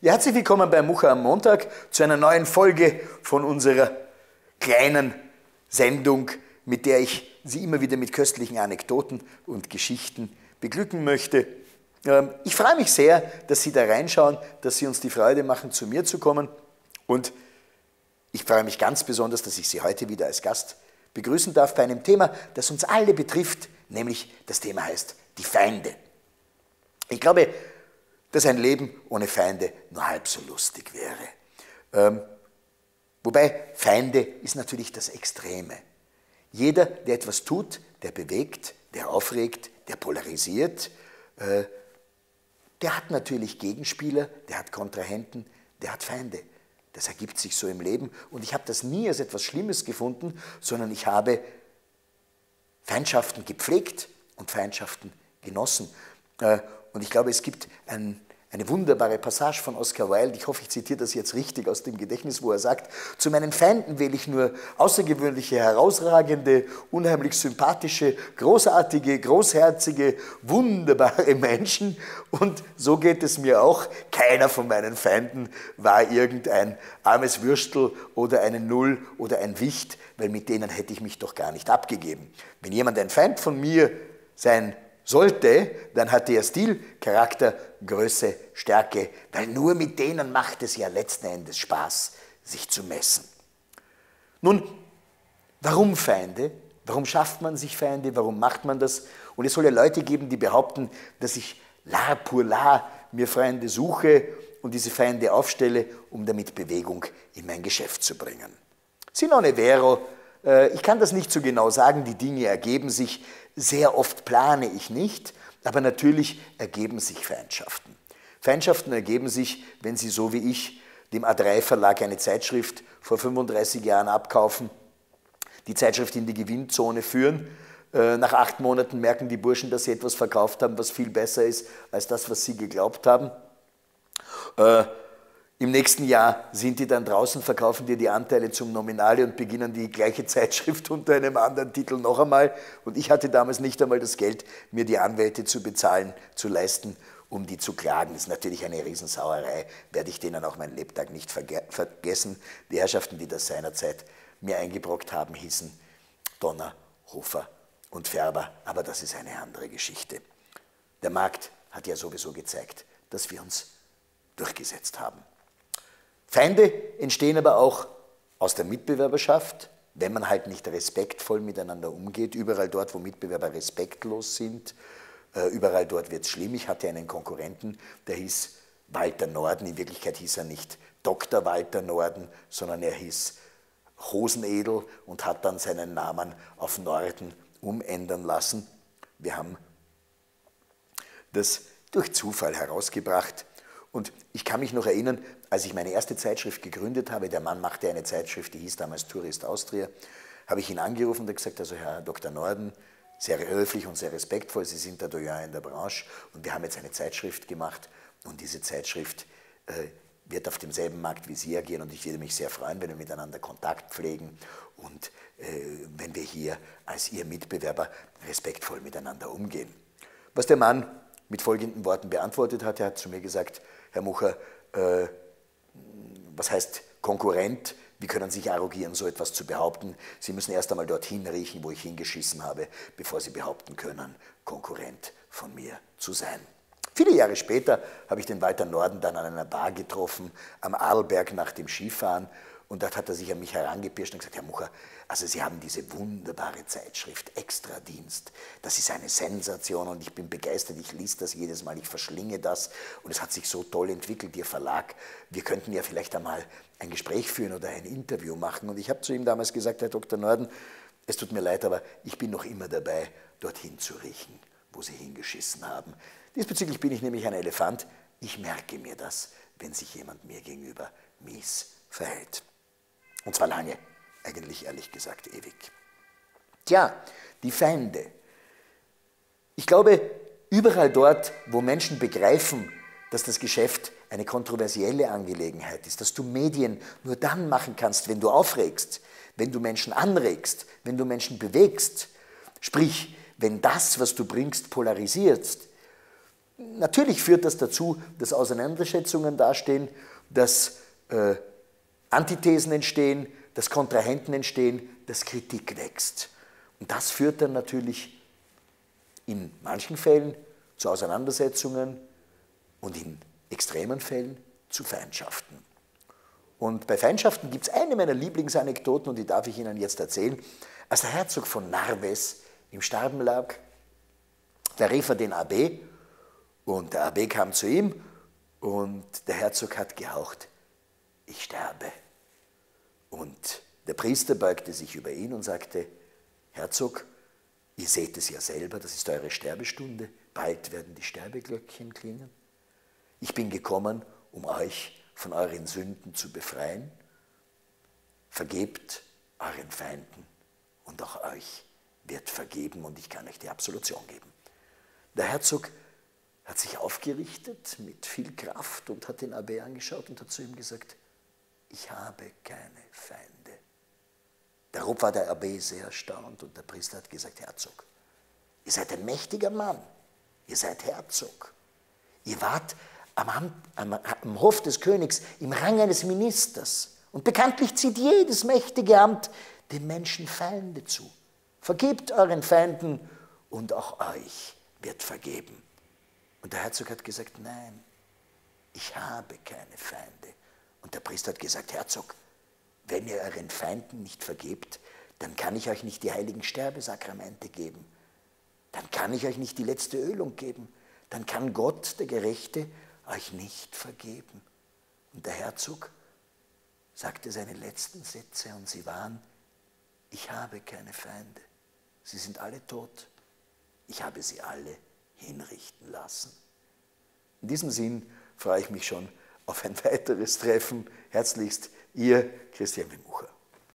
Ja, herzlich willkommen bei Mucha am Montag zu einer neuen Folge von unserer kleinen Sendung, mit der ich Sie immer wieder mit köstlichen Anekdoten und Geschichten beglücken möchte. Ich freue mich sehr, dass Sie da reinschauen, dass Sie uns die Freude machen, zu mir zu kommen. Und ich freue mich ganz besonders, dass ich Sie heute wieder als Gast begrüßen darf bei einem Thema, das uns alle betrifft, nämlich das Thema heißt die Feinde. Ich glaube, dass ein Leben ohne Feinde nur halb so lustig wäre. Wobei Feinde ist natürlich das Extreme. Jeder, der etwas tut, der bewegt, der aufregt, der polarisiert, der hat natürlich Gegenspieler, der hat Kontrahenten, der hat Feinde. Das ergibt sich so im Leben und ich habe das nie als etwas Schlimmes gefunden, sondern ich habe Feindschaften gepflegt und Feindschaften genossen. Und ich glaube, es gibt eine wunderbare Passage von Oscar Wilde, ich hoffe, ich zitiere das jetzt richtig aus dem Gedächtnis, wo er sagt, zu meinen Feinden wähle ich nur außergewöhnliche, herausragende, unheimlich sympathische, großartige, großherzige, wunderbare Menschen und so geht es mir auch. Keiner von meinen Feinden war irgendein armes Würstel oder eine Null oder ein Wicht, weil mit denen hätte ich mich doch gar nicht abgegeben. Wenn jemand ein Feind von mir sein sollte, dann hat er Stil, Charakter, Größe, Stärke, weil nur mit denen macht es ja letzten Endes Spaß, sich zu messen. Nun, warum Feinde? Warum schafft man sich Feinde? Warum macht man das? Und es soll ja Leute geben, die behaupten, dass ich la pour la mir Feinde suche und diese Feinde aufstelle, um damit Bewegung in mein Geschäft zu bringen. Si non è vero, ich kann das nicht so genau sagen, die Dinge ergeben sich. Sehr oft plane ich nicht, aber natürlich ergeben sich Feindschaften. Feindschaften ergeben sich, wenn Sie so wie ich dem A3-Verlag eine Zeitschrift vor 35 Jahren abkaufen, die Zeitschrift in die Gewinnzone führen. Nach 8 Monaten merken die Burschen, dass sie etwas verkauft haben, was viel besser ist als das, was sie geglaubt haben. Im nächsten Jahr sind die dann draußen, verkaufen dir die Anteile zum Nominale und beginnen die gleiche Zeitschrift unter einem anderen Titel noch einmal. Und ich hatte damals nicht einmal das Geld, mir die Anwälte zu bezahlen, zu leisten, um die zu klagen. Das ist natürlich eine Riesensauerei, werde ich denen auch meinen Lebtag nicht vergessen. Die Herrschaften, die das seinerzeit mir eingebrockt haben, hießen Donner, Hofer und Färber. Aber das ist eine andere Geschichte. Der Markt hat ja sowieso gezeigt, dass wir uns durchgesetzt haben. Feinde entstehen aber auch aus der Mitbewerberschaft, wenn man halt nicht respektvoll miteinander umgeht. Überall dort, wo Mitbewerber respektlos sind, überall dort wird es schlimm. Ich hatte einen Konkurrenten, der hieß Walter Norden. In Wirklichkeit hieß er nicht Dr. Walter Norden, sondern er hieß Hosenedel und hat dann seinen Namen auf Norden umändern lassen. Wir haben das durch Zufall herausgebracht. Und ich kann mich noch erinnern, als ich meine erste Zeitschrift gegründet habe, der Mann machte eine Zeitschrift, die hieß damals Tourist Austria, habe ich ihn angerufen und gesagt, also Herr Dr. Norden, sehr höflich und sehr respektvoll, Sie sind der Doyen in der Branche und wir haben jetzt eine Zeitschrift gemacht und diese Zeitschrift wird auf demselben Markt wie Sie agieren und ich würde mich sehr freuen, wenn wir miteinander Kontakt pflegen und wenn wir hier als Ihr Mitbewerber respektvoll miteinander umgehen. Was der Mann mit folgenden Worten beantwortet hat, er hat zu mir gesagt, Herr Mucha, was heißt Konkurrent? Wie können Sie sich arrogieren, so etwas zu behaupten? Sie müssen erst einmal dorthin riechen, wo ich hingeschissen habe, bevor Sie behaupten können, Konkurrent von mir zu sein. Viele Jahre später habe ich den Walter Norden dann an einer Bar getroffen, am Arlberg nach dem Skifahren. Und dort hat er sich an mich herangepirscht und gesagt, Herr Mucha, also Sie haben diese wunderbare Zeitschrift Extradienst. Das ist eine Sensation und ich bin begeistert, ich lese das jedes Mal, ich verschlinge das und es hat sich so toll entwickelt, Ihr Verlag. Wir könnten ja vielleicht einmal ein Gespräch führen oder ein Interview machen. Und ich habe zu ihm damals gesagt, Herr Dr. Norden, es tut mir leid, aber ich bin noch immer dabei, dorthin zu riechen, wo Sie hingeschissen haben. Diesbezüglich bin ich nämlich ein Elefant. Ich merke mir das, wenn sich jemand mir gegenüber mies verhält. Und zwar lange, eigentlich ehrlich gesagt ewig. Tja, die Feinde. Ich glaube, überall dort, wo Menschen begreifen, dass das Geschäft eine kontroversielle Angelegenheit ist, dass du Medien nur dann machen kannst, wenn du aufregst, wenn du Menschen anregst, wenn du Menschen bewegst, sprich, wenn das, was du bringst, polarisierst, Natürlich führt das dazu, dass Auseinandersetzungen dastehen, dass Antithesen entstehen, dass Kontrahenten entstehen, dass Kritik wächst. Und das führt dann natürlich in manchen Fällen zu Auseinandersetzungen und in extremen Fällen zu Feindschaften. Und bei Feindschaften gibt es eine meiner Lieblingsanekdoten und die darf ich Ihnen jetzt erzählen. Als der Herzog von Narves im Sterben lag, da rief er den Abbé und der Abbé kam zu ihm und der Herzog hat gehaucht, ich sterbe. Und der Priester beugte sich über ihn und sagte, Herzog, ihr seht es ja selber, das ist eure Sterbestunde, bald werden die Sterbeglöckchen klingen. Ich bin gekommen, um euch von euren Sünden zu befreien. Vergebt euren Feinden und auch euch wird vergeben und ich kann euch die Absolution geben. Der Herzog hat sich aufgerichtet mit viel Kraft und hat den Abbé angeschaut und hat zu ihm gesagt, ich habe keine Feinde. Darauf war der Abbé sehr erstaunt und der Priester hat gesagt, Herzog, ihr seid ein mächtiger Mann, ihr seid Herzog. Ihr wart am Hof des Königs im Rang eines Ministers und bekanntlich zieht jedes mächtige Amt dem Menschen Feinde zu. Vergebt euren Feinden und auch euch wird vergeben. Und der Herzog hat gesagt, nein, ich habe keine Feinde. Und der Priester hat gesagt, Herzog, wenn ihr euren Feinden nicht vergebt, dann kann ich euch nicht die heiligen Sterbesakramente geben. Dann kann ich euch nicht die letzte Ölung geben. Dann kann Gott, der Gerechte, euch nicht vergeben. Und der Herzog sagte seine letzten Sätze und sie waren, ich habe keine Feinde. Sie sind alle tot. Ich habe sie alle hinrichten lassen. In diesem Sinn freue ich mich schon auf ein weiteres Treffen. Herzlichst, Ihr Christian Wimucher.